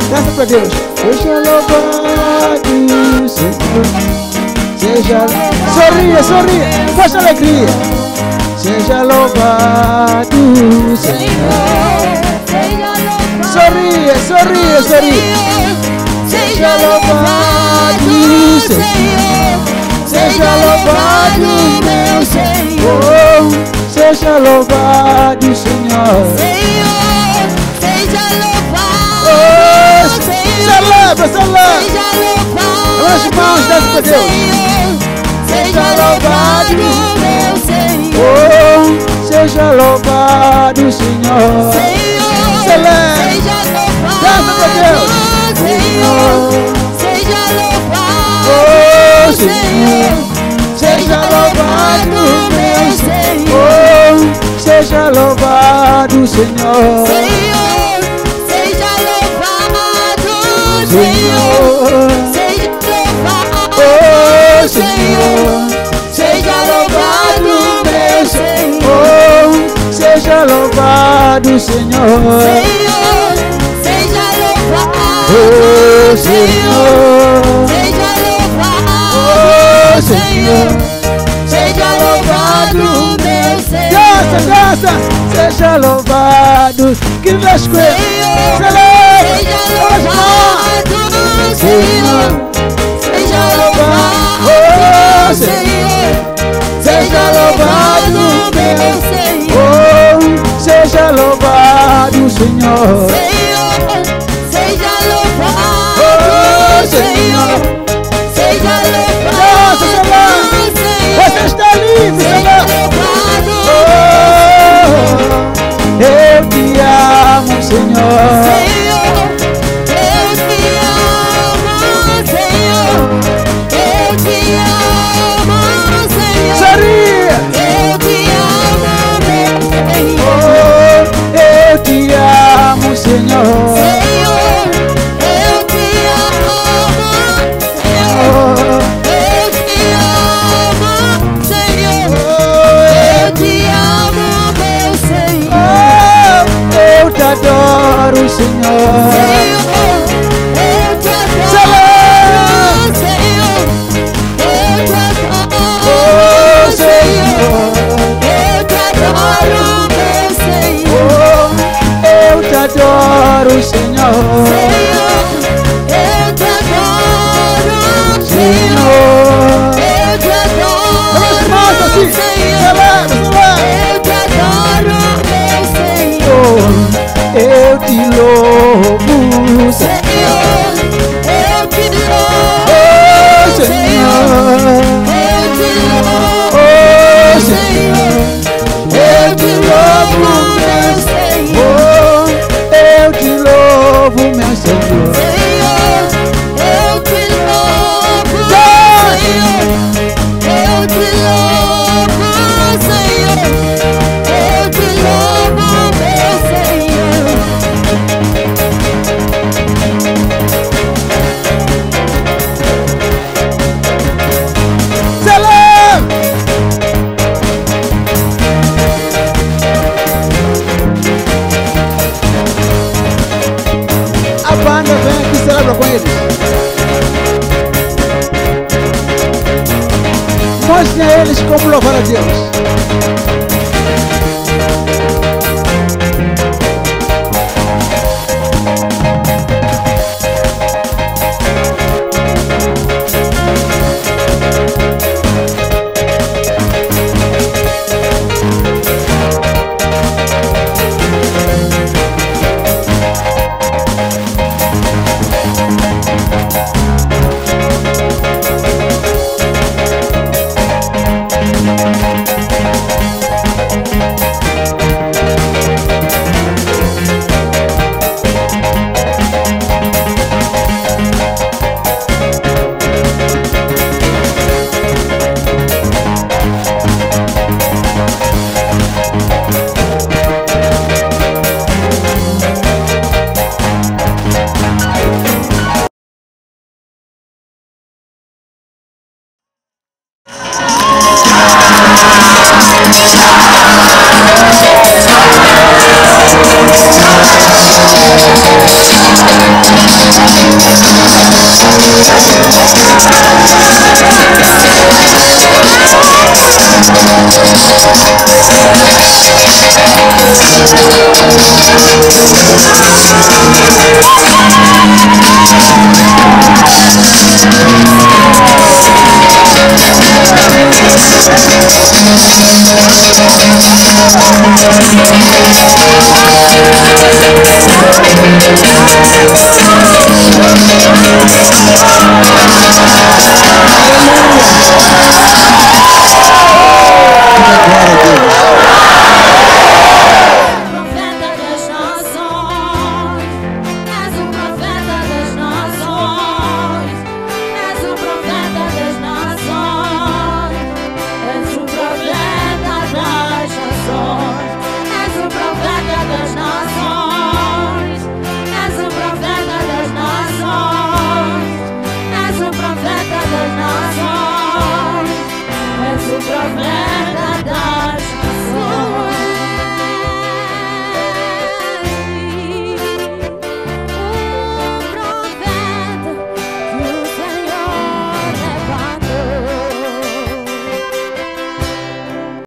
Graças a Deus. Seja louvado, Senhor. Seja sorria, sorria, faça alegria. Seja louvado, Senhor. Sorria, sorria, sorria. Seja louvado, Senhor. Seja louvado, meu Senhor. Seja louvado, Senhor. Seja louvado, celebra, celebra. As mãos das para Deus. Seja louvado, meu Senhor. Oh, seja louvado, Senhor. Celebra. Graças a Deus. Senhor. Seja louvado, Oh, Senhor. seja louvado, meu Senhor. Oh, seja louvado, Senhor. Seja louvado, Senhor. Seja louvado, Oh, Senhor. Seja louvado, meu Senhor. Oh, seja louvado, Senhor. Seja louvado, Oh, Senhor. Seja louvado, Oh, Senhor. Seja louvado, meu Senhor. Graça, graça. Seja louvado. Que das coisas. Celebra. Seja As mãos. louvado, Senhor. Seja louvado, Oh, Senhor. Seja louvado, meu Senhor. Oh, seja louvado, Senhor. Seja louvado, Oh, Senhor. Seja Graças, louvado, Senhor. Senhor. Você está livre, Seja Senhor. louvado, Oh, eu te amo, Senhor. Senhor. Eu te amo, Senhor. Eu te amo, Senhor. Sorria. Eu te amo, meu Senhor. Oh, eu te amo, Senhor. Senhor, eu te amo, Senhor. Oh, Eu te amo, Senhor. Eu te amo, meu Senhor. oh, eu te adoro, Senhor. Senhor, eu te adoro, Senhor. Eu te adoro, Oh, Senhor. Senhor. Eu te adoro, meu Senhor. Oh, eu te adoro, Senhor. Senhor, eu te adoro, Senhor. Senhor. Eu te As mãos adoro, assim. Senhor. Celebra, celebra. Eu te adoro, meu Senhor. Oh, eu te louvo, Senhor. Senhor, eu te louvo, Oh, Senhor. Senhor. Eu te louvo, Oh, Senhor. Senhor. Eu te louvo, meu Senhor. Oh, eu te louvo, meu Senhor. Senhor, eu te louvo, Senhor. Eu te louvo, Senhor. Eu te louvo, meu Senhor. Celebra. A banda vem aqui e celebra com eles. Mostre a eles como louvar a Deus. Oh,